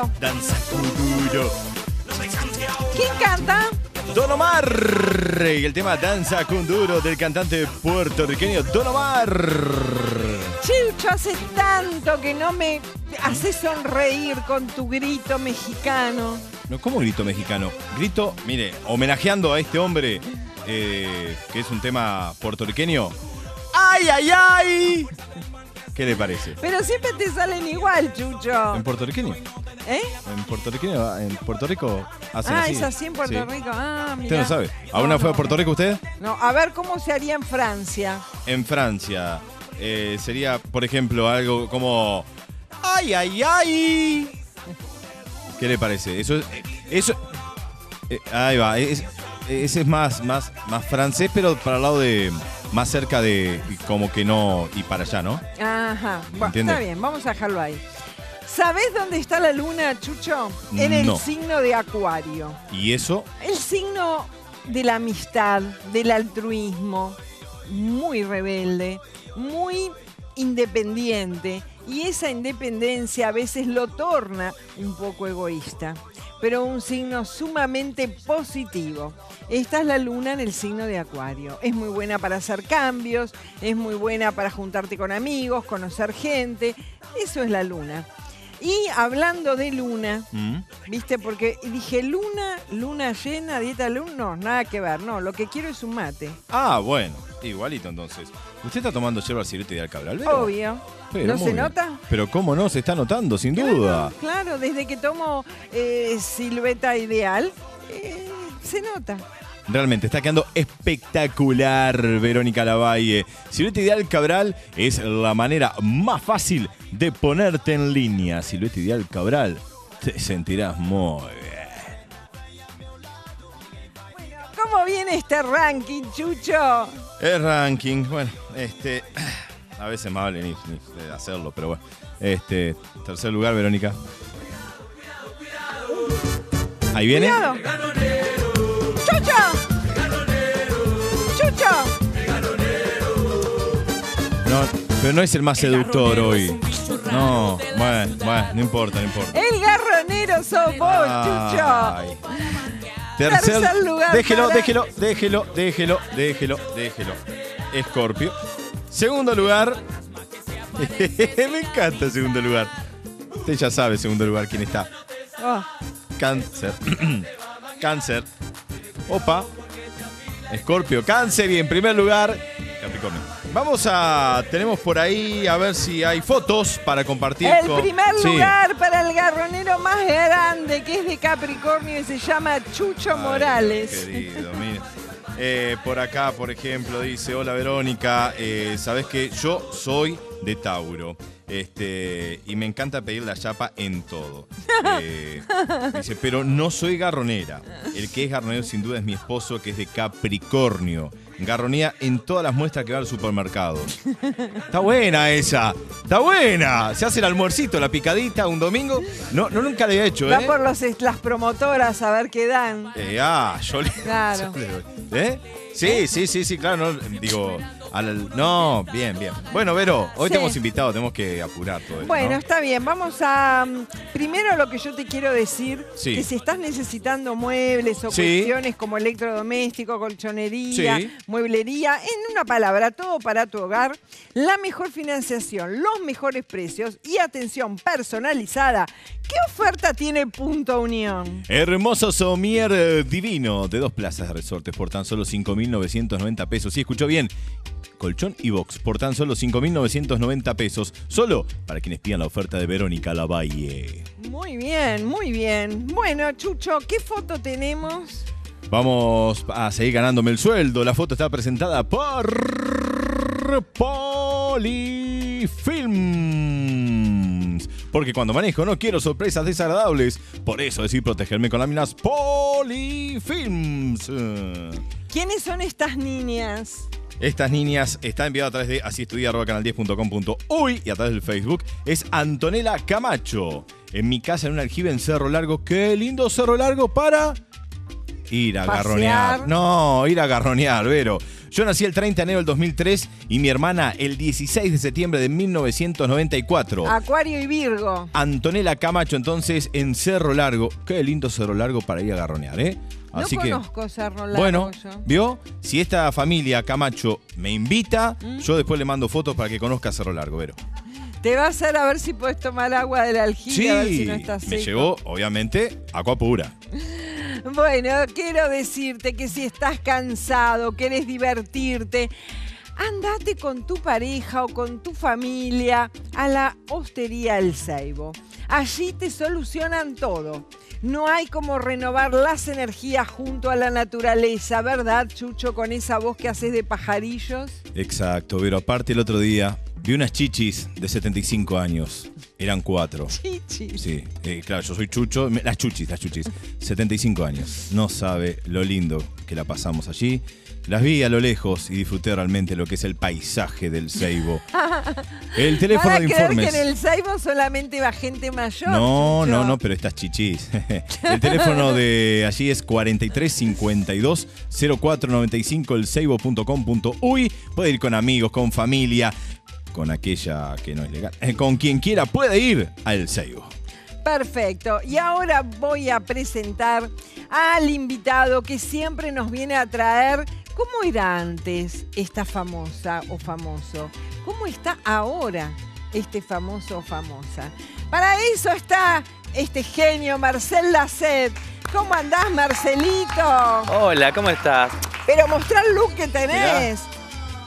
Chucho. Danza Kuduro. ¿Quién canta? Don Omar. Y el tema Danza Kuduro del cantante puertorriqueño Don Omar. Chucho, hace tanto que no me haces sonreír con tu grito mexicano. No, ¿cómo grito mexicano? Grito, mire, homenajeando a este hombre, que es un tema puertorriqueño. ¡Ay, ay, ay! ¿Qué le parece? Pero siempre te salen igual, Chucho. ¿En puertorriqueño? ¿Eh? En Puerto Rico hacen así. Es así en Puerto Sí. Rico. Ah, mira. ¿Usted no sabe? ¿Alguna fue a Puerto Rico usted? No, a ver cómo se haría en Francia. En Francia sería, por ejemplo, algo como ¡ay, ay, ay! ¿Qué le parece? Eso ahí va. Ese es más francés, pero para el lado de más cerca de como que no y para allá, ¿no? Ajá. Bueno, ¿Entiende? está bien, vamos a dejarlo ahí. ¿Sabés dónde está la luna, Chucho? En el No. signo de Acuario. Y eso, El signo de la amistad, del altruismo, muy rebelde, muy independiente, y esa independencia a veces lo torna un poco egoísta, pero un signo sumamente positivo. Esta es la luna en el signo de Acuario. Es muy buena para hacer cambios, es muy buena para juntarte con amigos, conocer gente. Eso es la luna. Y hablando de luna, ¿viste? Porque dije luna llena, dieta luna, no, nada que ver, no, lo que quiero es un mate. bueno, igualito entonces. ¿Usted está tomando yerba Silvestre de Cabral? Obvio. Pero ¿No muy se bien. nota? Pero cómo no, se está notando, sin duda. Claro, desde que tomo Silueta Ideal, se nota. Realmente está quedando espectacular, Verónica Lavalle. Silueta Ideal Cabral es la manera más fácil de ponerte en línea. Silueta Ideal Cabral, te sentirás muy bien. ¿Cómo viene este ranking, Chucho? El ranking, bueno, a veces más vale ni hacerlo, pero bueno. Tercer lugar, Verónica. Ahí viene. Cuidado. ¡Chucho! ¡Chucho! No, pero no es el más seductor hoy. No, bueno, no importa. El garronero sos vos, Ay. Chucho. Tercer lugar. Déjelo. para- Escorpio. Segundo lugar. Me encanta el segundo lugar. Usted ya sabe, segundo lugar, quién está. Oh, Cáncer. Cáncer. Opa. Escorpio, Cáncer y en primer lugar, Capricornio. Tenemos por ahí a ver si hay fotos para compartir. el primer Sí. lugar para el garronero más grande, que es de Capricornio y se llama Chucho Ay, Morales. querido, mire. Por acá, por ejemplo, dice: hola Verónica, sabes que yo soy de Tauro. Y me encanta pedir la chapa en todo. Dice, pero no soy garronera. El que es garronero sin duda es mi esposo, que es de Capricornio. Garronea en todas las muestras que va al supermercado. Está buena esa. Está buena. Se hace el almuercito, la picadita un domingo. No, nunca le he hecho, Va por las promotoras a ver qué dan. Yo le... Claro. yo le doy. Sí, claro. No, digo, no, bien. Bueno, Vero, hoy Sí. te hemos invitado, tenemos que apurar todo esto, Bueno, ¿no? está bien. Vamos a... primero lo que yo te quiero decir, Sí. que si estás necesitando muebles o Sí. cuestiones como electrodoméstico, colchonería, Sí. mueblería, en una palabra, todo para tu hogar, la mejor financiación, los mejores precios y atención personalizada. ¿Qué oferta tiene Punto Unión? Hermoso somier divino de 2 plazas de resortes por tan solo 5.990 pesos. Sí, escuchó bien. Colchón y box por tan solo 5.990 pesos. Solo para quienes pidan la oferta de Verónica Lavalle. Muy bien, muy bien. Bueno, Chucho, ¿qué foto tenemos? Vamos a seguir ganándome el sueldo. La foto está presentada por Polifilms. Porque cuando manejo no quiero sorpresas desagradables. Por eso decidí protegerme con láminas Polifilms. ¿Quiénes son estas niñas? Estas niñas está enviado a través de asiestudia@canal10.com.uy y a través del Facebook. Es Antonella Camacho. En mi casa en un aljibe en Cerro Largo. Qué lindo Cerro Largo para ir a Pasear. garronear. No, ir a garronear, Vero. Yo nací el 30 de enero del 2003 y mi hermana el 16 de septiembre de 1994. Acuario y Virgo. Antonella Camacho, entonces, en Cerro Largo. Qué lindo Cerro Largo para ir a garronear, ¿eh? Así no que, conozco Cerro Largo. bueno, yo. ¿vio? Si esta familia Camacho me invita, yo después le mando fotos para que conozca Cerro Largo, Vero. Te va a hacer a ver si puedes tomar agua del aljibe, a ver si no estás seco. me llegó, obviamente, agua pura. Bueno, quiero decirte que si estás cansado, querés divertirte, andate con tu pareja o con tu familia a la Hostería El Ceibo. Allí te solucionan todo. No hay como renovar las energías junto a la naturaleza, ¿verdad, Chucho? Con esa voz que haces de pajarillos. Exacto, pero aparte el otro día vi unas chichis de 75 años. Eran 4. Chichis. Sí, claro, yo soy Chucho. Las chuchis. 75 años. No sabe lo lindo que la pasamos allí. Las vi a lo lejos y disfruté realmente lo que es el paisaje del Ceibo. El teléfono de informes. Que en el Ceibo solamente va gente mayor. No, pero estas chichis. El teléfono de allí es 4352 0495 elceibo.com.uy. Puede ir con amigos, con familia, con aquella que no es legal. Con quien quiera puede ir al Ceibo. Perfecto. Y ahora voy a presentar al invitado que siempre nos viene a traer cómo era antes esta famosa o famoso. ¿Cómo está ahora este famoso o famosa? Para eso está este genio, Marcel Lacet. ¿Cómo andás, Marcelito? Hola, ¿cómo estás? Pero mostrá el look que tenés. Mirá.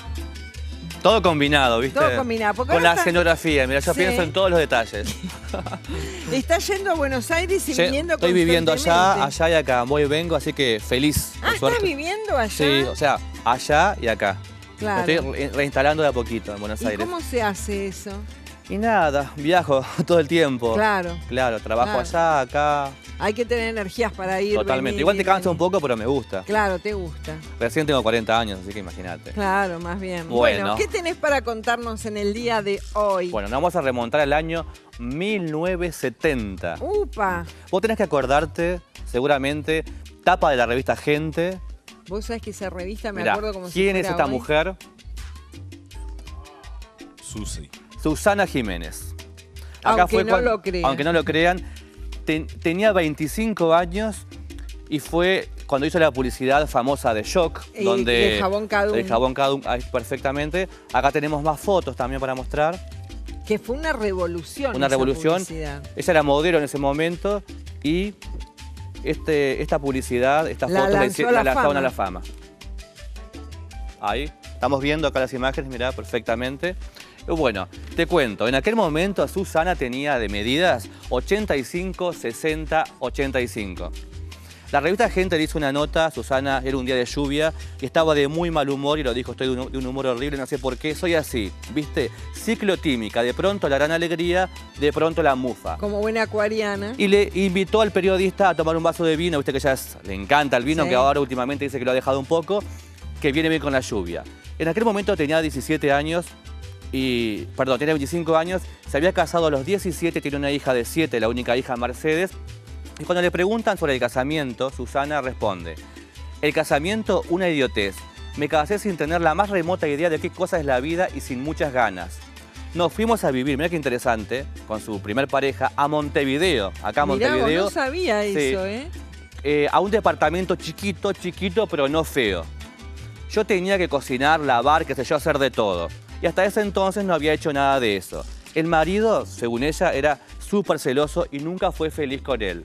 Todo combinado, ¿viste? Todo combinado. Con la escenografía, mira, yo pienso en todos los detalles. ¿Estás yendo a Buenos Aires y viniendo Estoy viviendo allá y acá, voy y vengo, así que feliz, por suerte. ¿Estás viviendo allá? Sí, o sea, allá y acá. Claro. Me estoy reinstalando de a poquito en Buenos Aires. ¿Y cómo se hace eso? Y nada, viajo todo el tiempo. Claro. Claro, trabajo allá, acá. Hay que tener energías para ir. Totalmente. Venir, Igual te cansa un poco, pero me gusta. Claro, te gusta. Recién tengo 40 años, así que imagínate. Claro, más bien. Bueno, ¿qué tenés para contarnos en el día de hoy? Bueno, nos vamos a remontar al año 1970. ¡Upa! Vos tenés que acordarte, seguramente, tapa de la revista Gente. Vos sabés que esa revista me Mirá, acuerdo como si ¿quién fuera es esta hoy? mujer? Susi. Susana Jiménez. Aunque no lo crean. Aunque no lo crean, tenía 25 años y fue cuando hizo la publicidad famosa de Shock, donde de Jabón Cadum. de Jabón Cadum, perfectamente. Acá tenemos más fotos también para mostrar. Que fue una revolución. Una esa revolución. publicidad. Ella era modelo en ese momento y esta publicidad, esta La foto lanzó a la la lanzaron fama. a la fama. Ahí, estamos viendo acá las imágenes, mirá, perfectamente. Bueno, te cuento, en aquel momento Susana tenía de medidas 85, 60, 85. La revista Gente le hizo una nota, Susana era un día de lluvia y estaba de muy mal humor y lo dijo, estoy de un humor horrible, no sé por qué, soy así, ¿viste? Ciclotímica, de pronto la gran alegría, de pronto la mufa. Como buena acuariana. Y le invitó al periodista a tomar un vaso de vino, viste que ya le encanta el vino, Sí. que ahora últimamente dice que lo ha dejado un poco, que viene bien con la lluvia. En aquel momento tenía 17 años, tenía 25 años, se había casado a los 17, tiene una hija de 7, la única hija Mercedes. Y cuando le preguntan sobre el casamiento, Susana responde: el casamiento, una idiotez. Me casé sin tener la más remota idea de qué cosa es la vida y sin muchas ganas. Nos fuimos a vivir, mira qué interesante, con su primer pareja, a Montevideo. Acá a Mirá, Montevideo. vos no sabía Sí. eso, A un departamento chiquito, pero no feo. Yo tenía que cocinar, lavar, qué sé yo, hacer de todo. Y hasta ese entonces no había hecho nada de eso. El marido, según ella, era súper celoso y nunca fue feliz con él.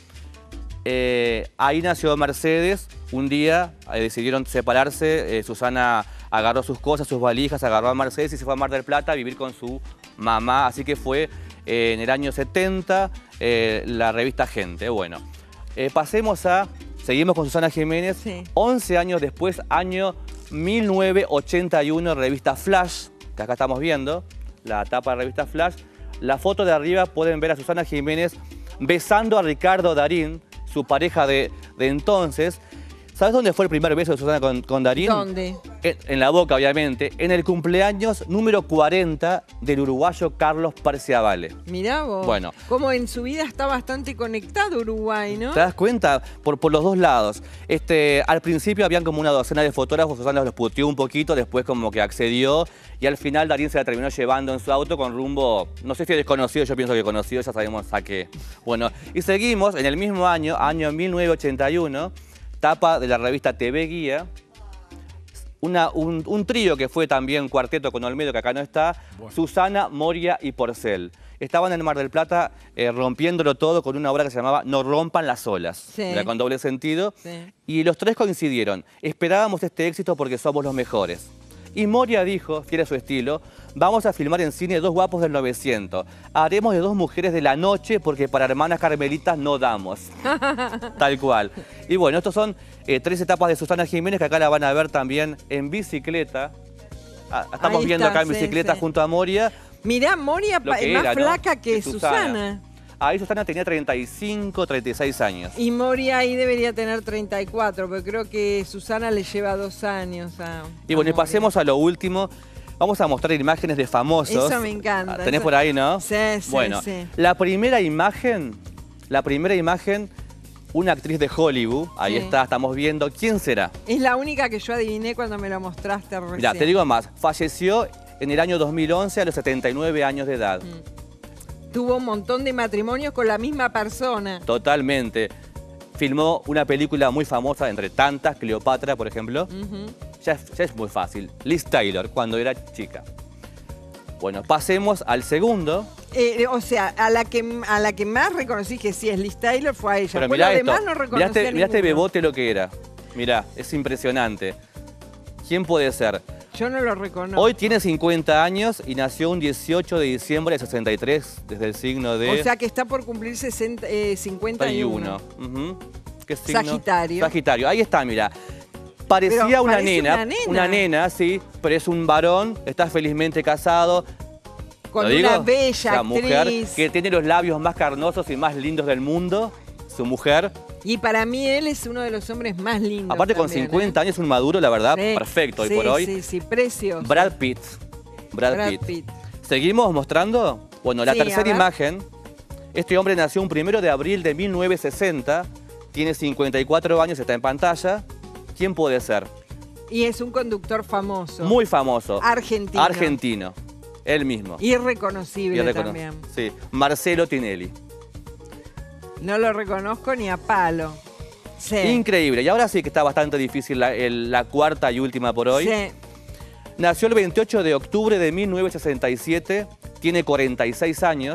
Ahí nació Mercedes. Un día decidieron separarse. Susana agarró sus cosas, sus valijas, agarró a Mercedes y se fue a Mar del Plata a vivir con su mamá. Así que fue en el año 70 la revista Gente. Bueno, seguimos con Susana Jiménez. Sí. 11 años después, año 1981, revista Flash, que acá estamos viendo, la tapa de revista Flash. La foto de arriba pueden ver a Susana Jiménez besando a Ricardo Darín, su pareja de entonces. ¿Sabes dónde fue el primer beso de Susana con Darín? ¿Dónde? en la boca obviamente, en el cumpleaños número 40 del uruguayo Carlos Parciavale. Mirá vos. Bueno. Como en su vida está bastante conectado Uruguay, ¿no? ¿Te das cuenta? Por los dos lados. Al principio habían como una docena de fotógrafos, Susana los puteó un poquito, después como que accedió y al final Darín se la terminó llevando en su auto con rumbo, no sé si desconocido, yo pienso que conocido, ya sabemos a qué. Bueno, y seguimos en el mismo año 1981, tapa de la revista TV Guía, un trío que fue también cuarteto con Olmedo, que acá no está, bueno. Susana, Moria y Porcel. Estaban en el Mar del Plata rompiéndolo todo con una obra que se llamaba No rompan las olas, sí. Con doble sentido. Sí. Y los tres coincidieron. Esperábamos este éxito porque somos los mejores. Y Moria dijo, fiel a su estilo, vamos a filmar en cine Dos guapos del 900. Haremos de dos mujeres de la noche porque para hermanas carmelitas no damos. Tal cual. Y bueno, estos son 3 etapas de Susana Jiménez que acá la van a ver también en bicicleta. Estamos viendo acá en bicicleta junto a Moria. Mirá, Moria es más era, flaca ¿no? que Susana. Ahí Susana tenía 35, 36 años. Y Moria ahí debería tener 34, pero creo que Susana le lleva 2 años Y bueno, y pasemos a lo último. Vamos a mostrar imágenes de famosos. Eso me encanta. ¿Tenés eso... por ahí, no? Sí, sí, bueno, sí. La primera imagen, una actriz de Hollywood. Ahí está, estamos viendo. ¿Quién será? Es la única que yo adiviné cuando me lo mostraste recién. Mirá, te digo más. Falleció en el año 2011 a los 79 años de edad. Tuvo un montón de matrimonios con la misma persona. Totalmente. Filmó una película muy famosa, entre tantas, Cleopatra, por ejemplo. Ya es muy fácil. Liz Taylor, cuando era chica. Bueno, pasemos al segundo. O sea, a la que más reconocí que sí es Liz Taylor fue a ella. Pero mirá mirá demás esto. No reconocí a Mirá este ninguno. bebote lo que era. Mirá, es impresionante. ¿Quién puede ser? Yo no lo reconozco. Hoy tiene 50 años y nació un 18 de diciembre de 63, desde el signo de... O sea que está por cumplir 51. ¿Qué signo? Sagitario. Sagitario, ahí está, mira. Parecía una nena, sí, pero es un varón, está felizmente casado. Con una bella actriz. Mujer que tiene los labios más carnosos y más lindos del mundo, su mujer. Y para mí él es uno de los hombres más lindos. Aparte también, con 50 años, un maduro, la verdad, sí, perfecto hoy sí, por hoy. Sí, sí, precioso. Brad Pitt. Brad Pitt. ¿Seguimos mostrando? Bueno, la tercera imagen. Este hombre nació un 1 de abril de 1960. Tiene 54 años, está en pantalla. ¿Quién puede ser? Y es un conductor famoso. Muy famoso. Argentino. Argentino. Él mismo. Irreconocible también. Sí, Marcelo Tinelli. No lo reconozco ni a palo. Sí. Increíble. Y ahora sí que está bastante difícil la cuarta y última por hoy. Sí. Nació el 28 de octubre de 1967. Tiene 46 años.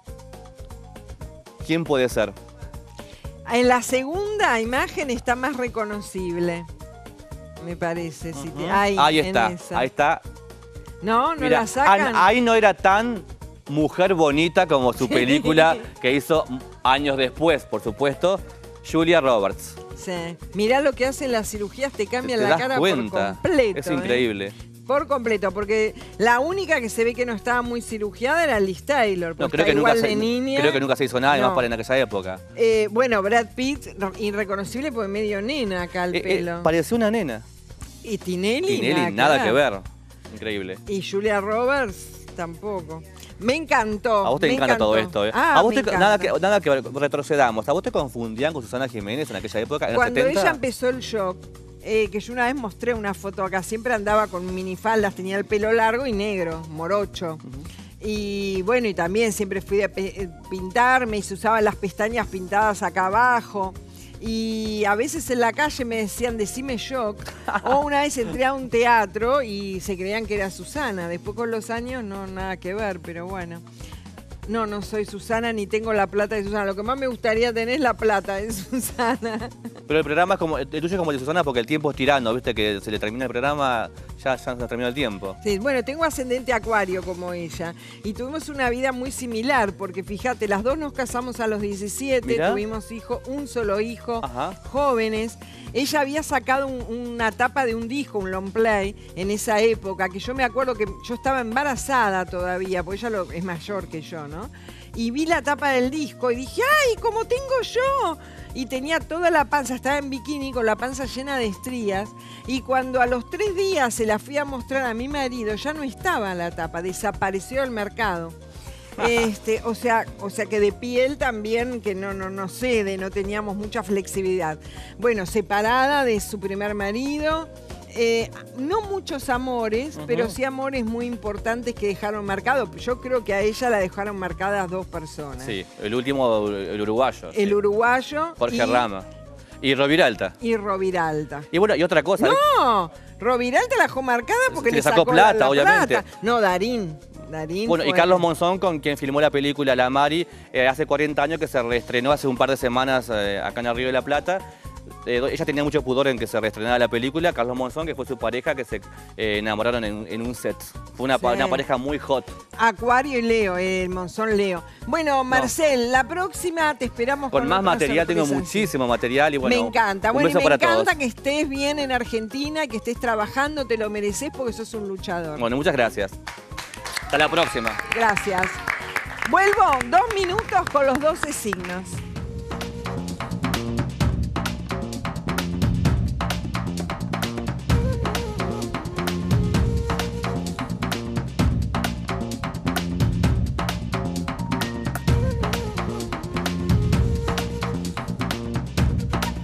¿Quién puede ser? En la segunda imagen está más reconocible, me parece. Ahí está, ahí está. No, no la sacan. Ahí no era tan mujer bonita como su película que hizo años después, por supuesto, Julia Roberts. Sí. Mirá lo que hacen las cirugías, te cambian la cara por completo. Es increíble. Por completo, porque la única que se ve que no estaba muy cirugiada era Liz Taylor. No, creo que, nunca se hizo nada, además para en aquella época. Bueno, Brad Pitt, irreconocible porque medio nena acá el pelo. Parecía una nena. Y Tinelli nada que ver. Increíble. Y Julia Roberts tampoco. Me encantó. A vos te encanta todo esto, ¿eh? A vos nada que retrocedamos. ¿A vos te confundían con Susana Jiménez en aquella época, en Cuando los 70? ella empezó el shock, que yo una vez mostré una foto acá, siempre andaba con minifaldas, tenía el pelo largo y negro, morocho. Y bueno, y también siempre fui a pintarme y se usaban las pestañas pintadas acá abajo. Y a veces en la calle me decían, decime Shock. O una vez entré a un teatro y se creían que era Susana. Después con los años no, nada que ver, pero bueno. No soy Susana ni tengo la plata de Susana. Lo que más me gustaría tener es la plata de Susana. Pero el programa el tuyo es como el de Susana porque el tiempo es tirano, ¿viste? Que se le termina el programa, ya se terminó el tiempo. Sí, bueno, tengo ascendente acuario como ella. Y tuvimos una vida muy similar, porque fíjate, las dos nos casamos a los 17, Mirá. tuvimos un solo hijo, jóvenes. Ella había sacado una tapa de un disco, un long play, en esa época, que yo me acuerdo que yo estaba embarazada todavía, porque ella es mayor que yo, ¿no? y vi la tapa del disco y dije, ¡ay, como tengo yo! Y tenía toda la panza, estaba en bikini con la panza llena de estrías. Y cuando a los 3 días se la fui a mostrar a mi marido, ya no estaba la tapa, desapareció del mercado. O sea que de piel también, que no cede, no teníamos mucha flexibilidad. Bueno, separada de su primer marido. No muchos amores, pero sí amores muy importantes que dejaron marcado. Yo creo que a ella la dejaron marcadas 2 personas. Sí, el último, el uruguayo. El sí. uruguayo. Jorge Rama. Y Roviralta. Y Roviralta. Y bueno, y otra cosa. No, Roviralta la dejó marcada porque le sacó plata, la obviamente. Plata. No, Darín. Bueno, y Carlos Monzón, con quien filmó la película La Mari, hace 40 años que se reestrenó hace un par de semanas acá en el Río de la Plata. Ella tenía mucho pudor en que se reestrenara la película. Carlos Monzón, que fue su pareja, que se enamoraron en un set. Fue una pareja muy hot. Acuario y Leo, el Monzón Leo. Bueno, Marcel, la próxima te esperamos con más material. Tengo muchísimo material y bueno, me encanta. Un beso para todos. Me encanta que estés bien en Argentina, que estés trabajando, te lo mereces porque sos un luchador. Bueno, muchas gracias. Hasta la próxima. Gracias. Vuelvo 2 minutos con los 12 signos.